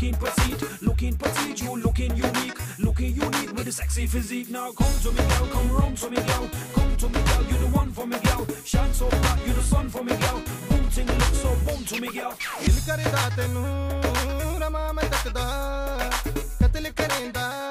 looking petite, you looking unique with a sexy physique. Now come to me, girl, come round to me, girl, come to me, girl, you the one for me, girl. Shine so bright, you the sun for me, girl. Boom ting, look so boom to me, girl. दिल करदा तेनू रमा मैं तकदा कतल करेंदा